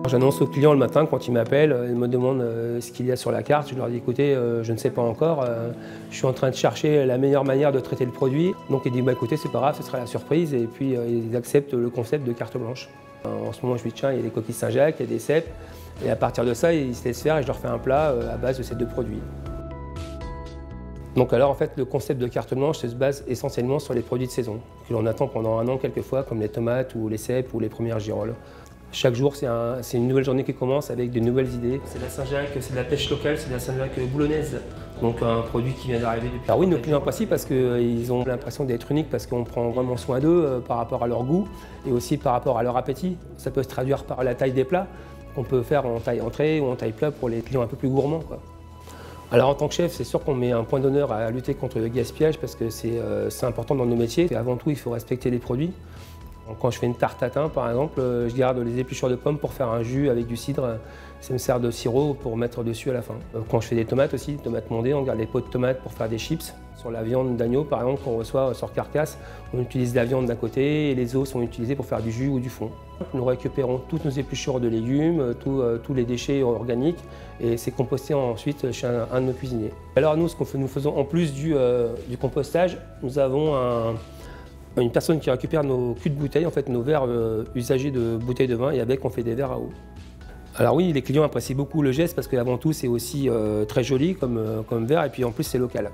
J'annonce aux clients le matin quand ils m'appellent, ils me demandent ce qu'il y a sur la carte. Je leur dis écoutez, je ne sais pas encore, je suis en train de chercher la meilleure manière de traiter le produit. Donc ils disent bah, écoutez, c'est pas grave, ce sera la surprise. Et puis ils acceptent le concept de carte blanche. En ce moment, je lui dis tiens, il y a des coquilles Saint-Jacques, il y a des cèpes. Et à partir de ça, ils se laissent faire et je leur fais un plat à base de ces deux produits. Donc alors en fait, le concept de carte blanche se base essentiellement sur les produits de saison, que l'on attend pendant un an quelquefois, comme les tomates ou les cèpes ou les premières girolles. Chaque jour, c'est une nouvelle journée qui commence avec de nouvelles idées. C'est de la Saint-Jacques, c'est de la pêche locale, c'est de la Saint-Jacques boulonnaise. Donc un produit qui vient d'arriver depuis... Alors oui, nos clients apprécient parce qu'ils ont l'impression d'être uniques parce qu'on prend vraiment soin d'eux par rapport à leur goût et aussi par rapport à leur appétit. Ça peut se traduire par la taille des plats qu'on peut faire en taille entrée ou en taille plat pour les clients un peu plus gourmands, quoi. Alors en tant que chef, c'est sûr qu'on met un point d'honneur à lutter contre le gaspillage parce que c'est important dans nos métiers. Et avant tout, il faut respecter les produits. Quand je fais une tarte tatin, par exemple, je garde les épluchures de pommes pour faire un jus avec du cidre. Ça me sert de sirop pour mettre dessus à la fin. Quand je fais des tomates aussi, tomates mondées, on garde les pots de tomates pour faire des chips. Sur la viande d'agneau, par exemple, qu'on reçoit sur carcasse, on utilise la viande d'un côté et les os sont utilisés pour faire du jus ou du fond. Nous récupérons toutes nos épluchures de légumes, tous les déchets organiques et c'est composté ensuite chez un de nos cuisiniers. Alors nous, ce que nous faisons en plus du compostage, nous avons une personne qui récupère nos culs de bouteilles, en fait nos verres usagés de bouteilles de vin et avec on fait des verres à eau. Alors oui, les clients apprécient beaucoup le geste parce qu'avant tout c'est aussi très joli comme verre et puis en plus c'est local.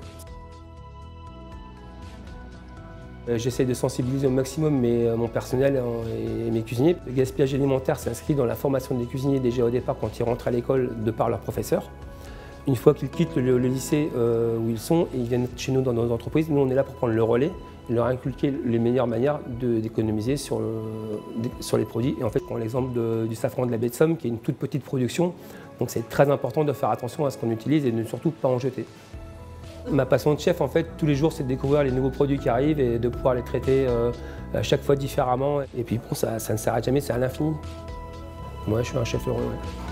J'essaie de sensibiliser au maximum mon personnel et mes cuisiniers. Le gaspillage alimentaire s'inscrit dans la formation des cuisiniers déjà au départ quand ils rentrent à l'école de par leurs professeurs. Une fois qu'ils quittent le lycée où ils sont et ils viennent chez nous dans nos entreprises, nous on est là pour prendre le relais et leur inculquer les meilleures manières d'économiser sur les produits. Et en fait, on prend l'exemple du safran de la baie de Somme qui est une toute petite production, donc c'est très important de faire attention à ce qu'on utilise et de surtout pas en jeter. Ma passion de chef, en fait, tous les jours, c'est de découvrir les nouveaux produits qui arrivent et de pouvoir les traiter à chaque fois différemment. Et puis bon, ça ne s'arrête jamais, c'est à l'infini. Moi, je suis un chef heureux. Ouais.